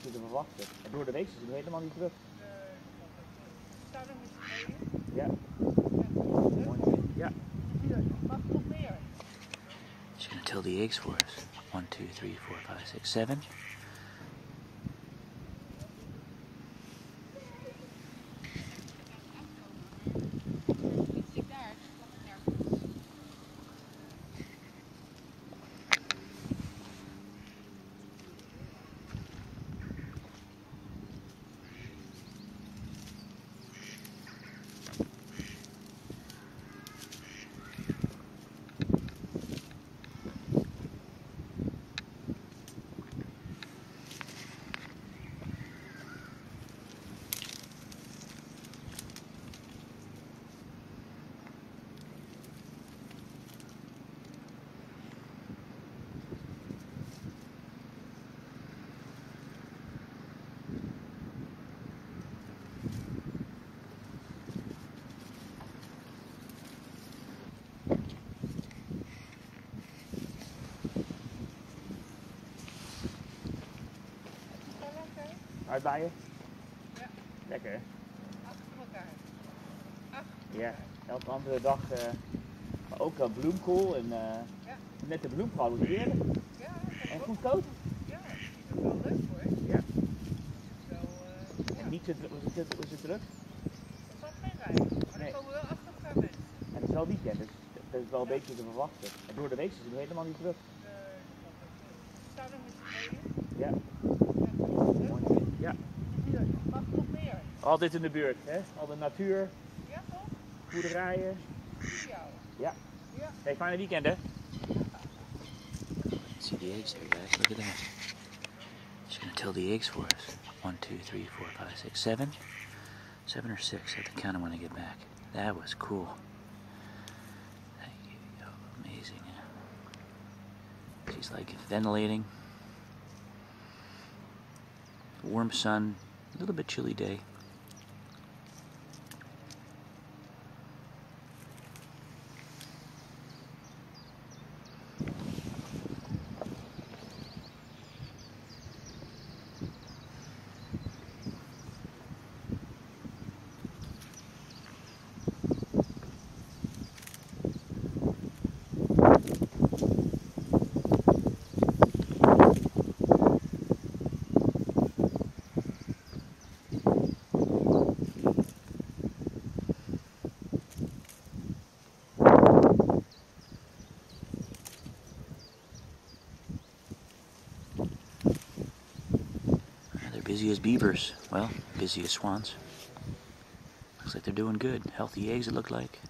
beetje te verwachten. En door de week is het helemaal niet druk. Staan er met z'n tweeën? Ja. Ja. Mag nog meer? She's going to till the eggs for us. 1, 2, 3, 4, 5, 6, 7. Uitbaaien? Ja. Lekker hè? Achter elkaar. Ja, elke andere dag maar ook bloemkool en Ja. net de bloem geproduceerd. Ja, En goedkoop. ja, dat is wel leuk hoor. Ja. Zo, ja. En niet te is het druk. Er staat geen rij, maar Nee. er komen wel achter elkaar mensen. En het is wel weekend, dus dat is wel een beetje te verwachten. En door de week is het helemaal niet druk. Staan er met z'n tweeën? Ja. Ja. Mag nog meer? Altijd in de buurt, hè? Al de natuur, Ja toch? boerderijen. Jou. Ja. Ja. Hey, fijne weekend hè? See the eggs there, guys. Look at that. She's going to till the eggs for us. 1, 2, 3, 4, 5, 6, 7. 7 or 6. I have to count them when I get back. That was cool. Amazing. She's like ventilating. Warm sun. A little bit chilly day. They're busy as beavers. Well, busy as swans. Looks like they're doing good. Healthy eggs, it looked like.